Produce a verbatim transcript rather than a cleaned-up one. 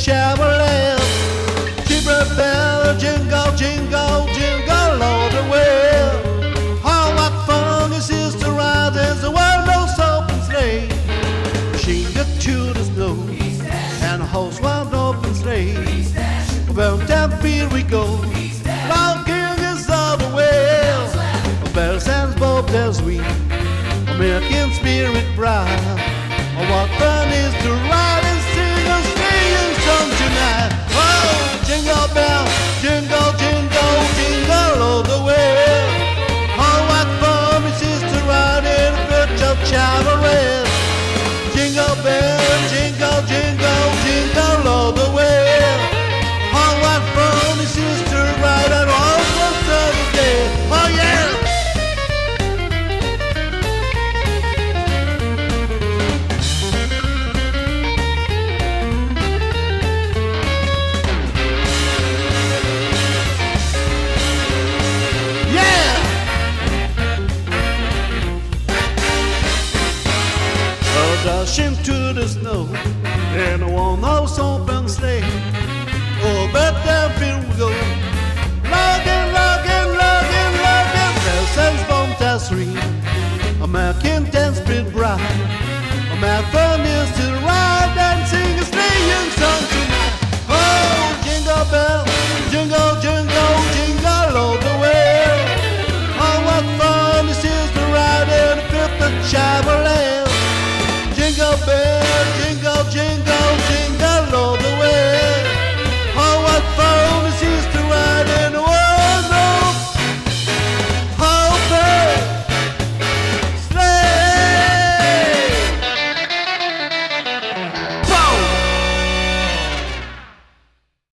Chevrolet. Jingle bell, jingle, jingle, jingle all the way. Oh, what fun it is to ride in the windows open sleigh. Jingle to the snow and a horse wide open sleigh. Well, then here we go. Long King is all the way. Bells and bob bells ring, American spirit bright. Oh, what fun is to ride and sing a sleighing song tonight. Oh, jingle bell, jingle, jingle, jingle all the way. Oh, what fun it is to ride in a virtual Chevrolet. Jingle bell, jingle, jingle, jingle all the way. Oh, what fun it is to ride on all the day. Oh, yeah! Dashing to the snow in a one-horse open sleigh. Oh, but then here we go. Logging, logging, logging, logging. Bells and bombs ring. American dance spirit bright. American is to ride and sing a sleighing song tonight. Oh, jingle bell, jingle, jingle, jingle all the way. Oh, what fun this is to ride in a fifth Chevrolet. Jingle bell, jingle.